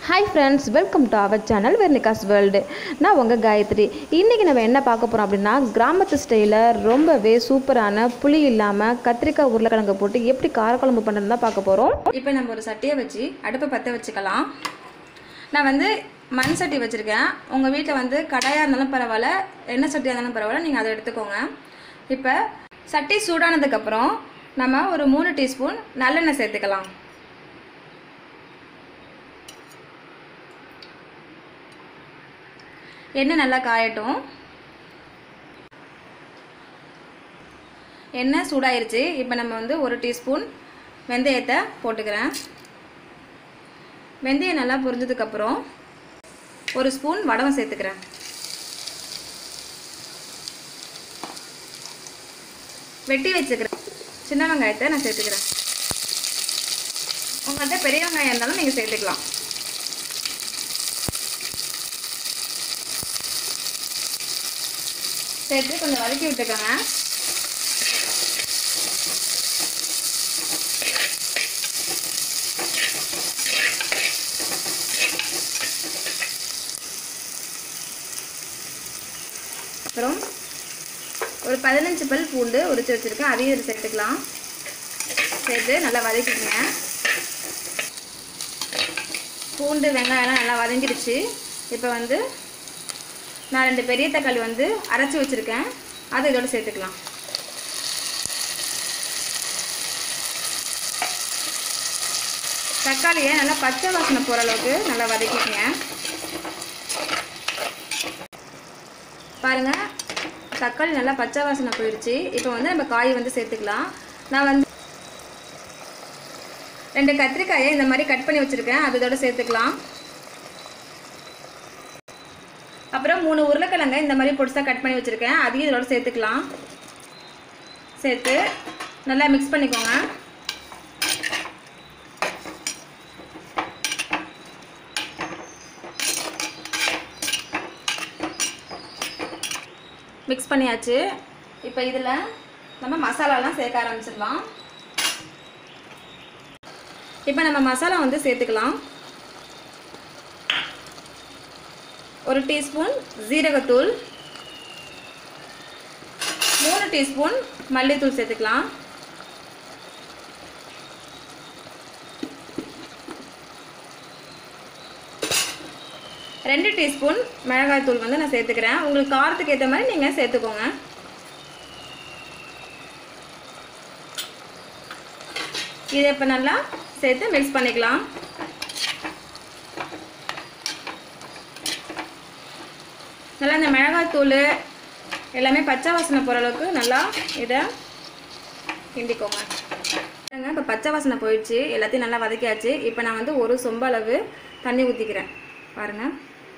Hi friends, welcome to our channel Vernika's World. நான் உங்க காயத்ரி. இன்னைக்கு நம்ம என்ன பார்க்க போறோம் அப்படினா கிராமத்து ஸ்டைல்ல ரொம்பவே சூப்பரான புளி இல்லாம கத்திரிக்காய் உருளைக்கிழங்கு போட்டு எப்படி காரக்குழம்பு பண்றதுன்னு தான் பார்க்க போறோம். இப்போ நம்ம ஒரு சட்டியை வச்சு அடுப்பை பத்த வச்சுக்கலாம். நான் வந்து மண் சட்டி வச்சிருக்கேன். உங்க வீட்ல வந்து கடாயா இருந்தாலும் பரவாயில்லை, எண்ணெய் சட்டியா இருந்தாலும் பரவாயில்லை, நீங்க அதை எடுத்துக்கோங்க. இப்போ சட்டி சூடானதுக்கு அப்புறம் நம்ம ஒரு 3 டீஸ்பூன் நல்லெண்ணெய் சேர்த்துக்கலாம். எண்ணெய் நல்லா காயட்டும். எண்ணெய் சூடாயிருச்சு. இப்போ நம்ம வந்து 1 டீஸ்பூன் வெந்தயத்தை போட்டுக்கிறேன். வெந்தயம் நல்லா பொரிஞ்சதுக்கு அப்புறம் 1 ஸ்பூன் வடகம் சேர்த்துக்கிறேன். வெட்டி வச்சுக்கிறேன் சின்ன வெங்காயத்தை நான் சேர்த்துக்கிறேன். உங்கள்கிட்ட பெரிய வெங்காயம் இருந்தாலும் நீங்கள் சேர்த்துக்கலாம். சேர்த்து கொஞ்சம் வதக்கி விட்டுக்கோங்க. அப்புறம் ஒரு 15 பல் பூண்டு உரிச்சு வச்சிருக்கேன், அதையும் இதில் சேர்த்துக்கலாம். சேர்த்து நல்லா வதக்கிக்கங்க. பூண்டு வெங்காயம்லாம் நல்லா வதங்கிடுச்சு. இப்போ வந்து நான் 2 பெரிய தக்காளி வந்து அரைச்சி வச்சுருக்கேன், அதை இதோட சேர்த்துக்கலாம். தக்காளியை நல்லா பச்சை வாசனை போகிற அளவுக்கு நல்லா வதக்கிக்கங்க. பாருங்கள், தக்காளி நல்லா பச்சை வாசனை போயிடுச்சு. இப்போ வந்து நம்ம காய் வந்து சேர்த்துக்கலாம். நான் வந்து 2 கத்திரிக்காயை இந்த மாதிரி கட் பண்ணி வச்சுருக்கேன், அது இதோட சேர்த்துக்கலாம். அப்புறம் 3 உருளைக்கிழங்கை இந்த மாதிரி பொடிசாக கட் பண்ணி வச்சுருக்கேன், அதையும் இதோட சேர்த்துக்கலாம். சேர்த்து நல்லா மிக்ஸ் பண்ணிக்கோங்க. மிக்ஸ் பண்ணியாச்சு. இப்போ இதில் நம்ம மசாலாலாம் சேர்க்க ஆரம்பிச்சிடலாம். இப்போ நம்ம மசாலா வந்து சேர்த்துக்கலாம். 1 டீஸ்பூன் ஜீரகத்தூள், 3 டீஸ்பூன் மல்லித்தூள் சேர்த்துக்கலாம். ரெண்டு டீஸ்பூன் மிளகாய் தூள் வந்து நான் சேர்த்துக்கிறேன். உங்களுக்கு காரத்துக்கு ஏற்ற மாதிரி நீங்கள் சேர்த்துக்கோங்க. இதை இப்போ நல்லா சேர்த்து மிக்ஸ் பண்ணிக்கலாம். நல்லா இந்த மிளகாய் தூள் எல்லாமே பச்சை வாசனை போகிற அளவுக்கு நல்லா இதை கிண்டிக்கோங்க. இப்போ பச்சை வாசனை போயிடுச்சு, எல்லாத்தையும் நல்லா வதக்கியாச்சு. இப்போ நான் வந்து 1 சொம்பு அளவு தண்ணி ஊற்றிக்கிறேன். பாருங்கள்,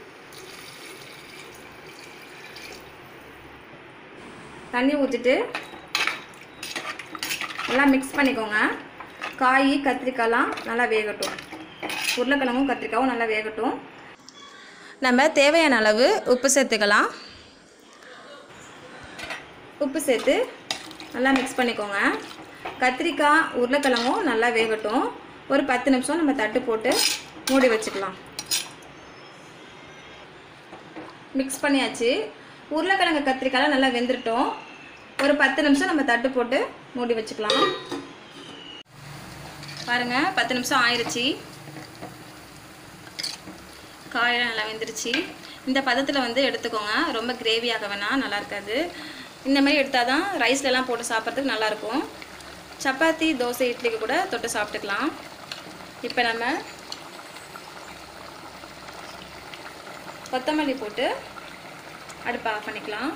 தண்ணி ஊற்றிட்டு நல்லா மிக்ஸ் பண்ணிக்கோங்க. காய் கத்திரிக்காய்லாம் நல்லா வேகட்டும், உருளைக்கிழங்கும் கத்திரிக்காயும் நல்லா வேகட்டும். நம்ம தேவையான அளவு உப்பு சேர்த்துக்கலாம். உப்பு சேர்த்து நல்லா மிக்ஸ் பண்ணிக்கோங்க. கத்திரிக்காய் உருளைக்கிழங்கும் நல்லா வேகட்டும். ஒரு 10 நிமிஷம் நம்ம தட்டு போட்டு மூடி வச்சுக்கலாம். மிக்ஸ் பண்ணியாச்சு. உருளைக்கிழங்கு கத்திரிக்காய்லாம் நல்லா வெந்துட்டோம். ஒரு 10 நிமிஷம் நம்ம தட்டு போட்டு மூடி வச்சுக்கலாம். பாருங்கள், 10 நிமிஷம் ஆயிடுச்சு. காயெல்லாம் நல்லா வெந்துருச்சு. இந்த பதத்தில் வந்து எடுத்துக்கோங்க. ரொம்ப கிரேவியாக வேணாம், நல்லா இருக்காது. இந்த மாதிரி எடுத்தால் தான் ரைஸ்லலாம் போட்டு சாப்பிட்றதுக்கு நல்லாயிருக்கும். சப்பாத்தி தோசை இட்லிக்கு கூட தொட்டு சாப்பிட்டுக்கலாம். இப்போ நம்ம கொத்தமல்லி போட்டு அடுப்பை ஆஃப் பண்ணிக்கலாம்.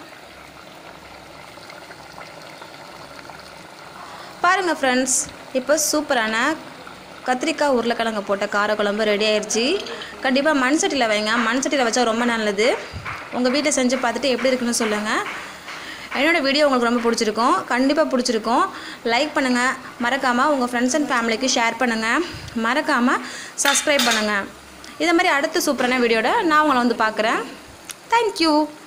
பாருங்கள் ஃப்ரெண்ட்ஸ், இப்போ சூப்பரான கத்திரிக்காய் உருளைக்கிழங்கு போட்ட காரக்குழம்பு ரெடி ஆயிடுச்சு. கண்டிப்பாக மண் சட்டியில் வைங்க, மண் சட்டியில் வச்சா ரொம்ப நல்லது. உங்கள் வீட்டில் செஞ்சு பார்த்துட்டு எப்படி இருக்குன்னு சொல்லுங்கள். என்னோடய வீடியோ உங்களுக்கு ரொம்ப பிடிச்சிருக்கும், கண்டிப்பாக பிடிச்சிருக்கும். லைக் பண்ணுங்கள், மறக்காமல் உங்கள் ஃப்ரெண்ட்ஸ் அண்ட் ஃபேமிலிக்கு ஷேர் பண்ணுங்கள், மறக்காமல் சப்ஸ்கிரைப் பண்ணுங்கள். இதை மாதிரி அடுத்த சூப்பரான வீடியோட நான் உங்களை வந்து பார்க்குறேன். தேங்க்யூ.